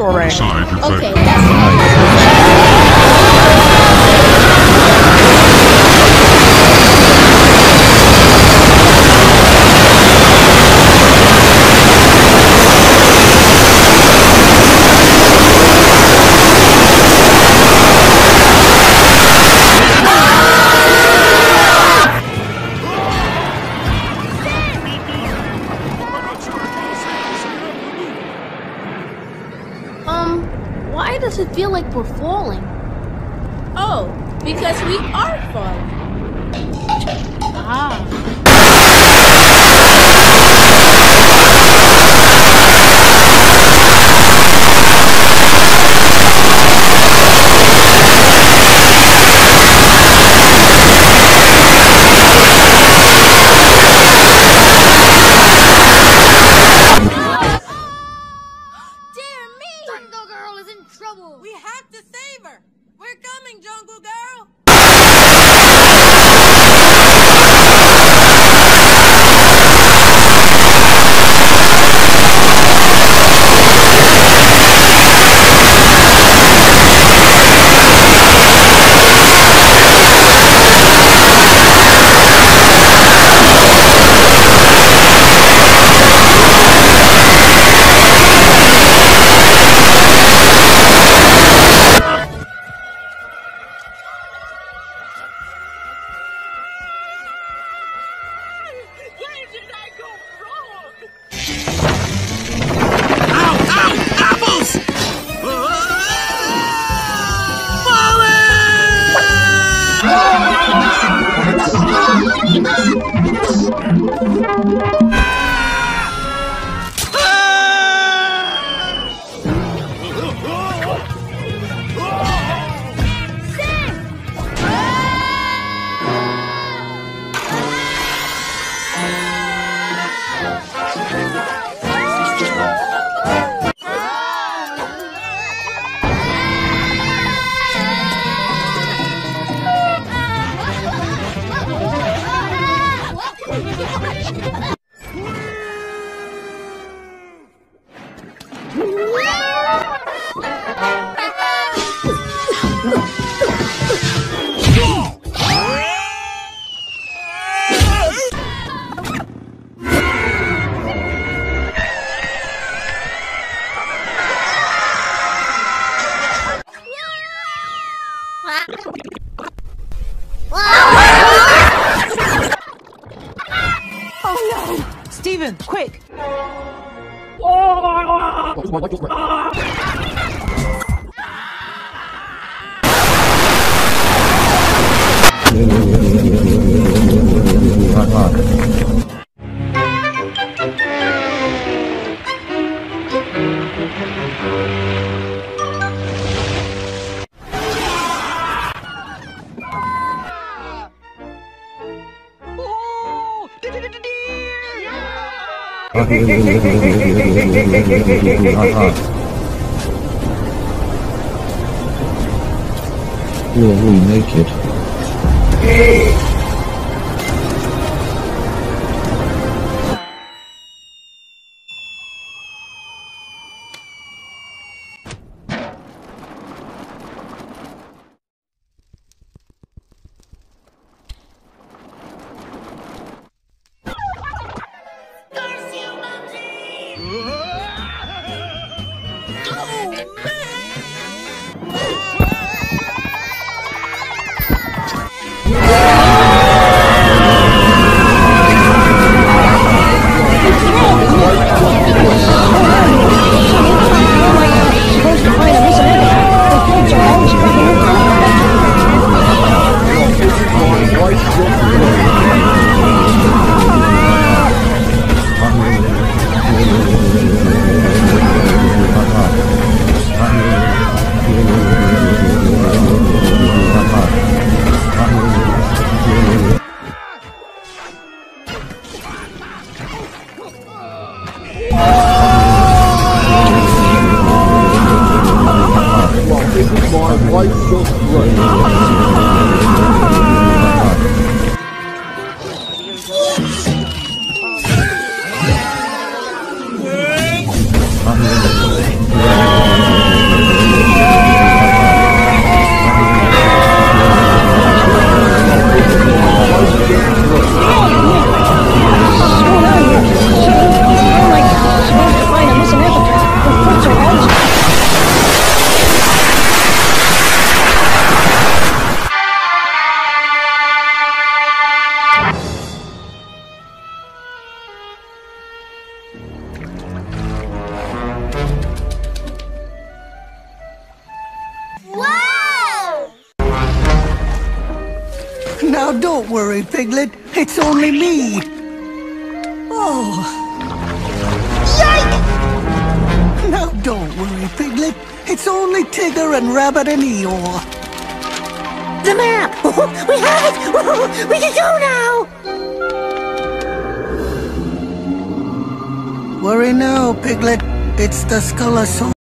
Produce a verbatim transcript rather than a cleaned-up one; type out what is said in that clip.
Correct. Side effect. Okay, that's Um, why does it feel like we're falling? Oh, because we are falling. Ah. Dear me! Jungle Girl is in trouble! We have to save her! We're coming, Jungle Girl! Where did I go wrong? Ow! Ow! Apples! Oh no! Steven, quick! Will we make it? Huh? Don't worry, Piglet. It's only me. Oh. Yike! Now don't worry, Piglet. It's only Tigger and Rabbit and Eeyore. The map! We have it! We can go now! Worry now, Piglet. It's the Skullasaurus.